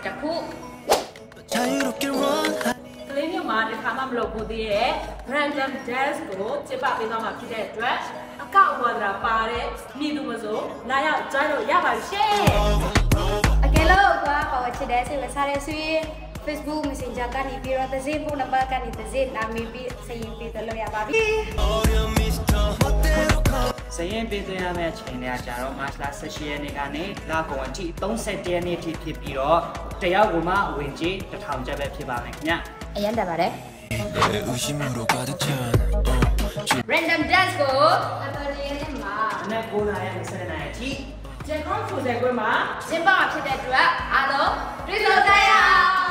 တခုကလေးမျိုးမှာတစ်ခါမှမလုပ်ဘူးသေးရဲ့ random dance ကိုကျစ်ပပေးသွားမှာဖြစ်တဲ့အတွက်အကောက်အဝါဒရာပါတဲ့မိသူမဆိုလာရောက် join လို့ရပါရှင့်အကယ်လို့ကွာဟောချစ်တဲ့ဆေးဝစားတဲ့ဆွေ Facebook Messenger ကနေပြီးတော့တစ်စိဖုန်းနံပါတ်ကနေတစ်စိနာမည်ပြီးစရင်ပေးလို့ရပါပြီစရင်ပေးသွင်းရမယ့်အချိန်တွေကကြတော့ March 18 ရက်နေ့ကနေလကုန်အထိ30ရက်နေ့အထိဖြစ်ပြီးတော့တယောက်ကမှဝင်ကြီး1000ကျပ်ပဲဖြစ်ပါမယ်ခင်ဗျအရင်တက်ပါတယ် Random dance ကိုအပေါ်လေးနဲ့မှာနဲ့9နာရီနဲ့7နာရီအထိကျန်ကောင်းဆိုတဲ့ကွင်းမှာကျင်းပဖြစ်တဲ့အတွက်အားလုံးတွေ့ဆုံကြရအောင်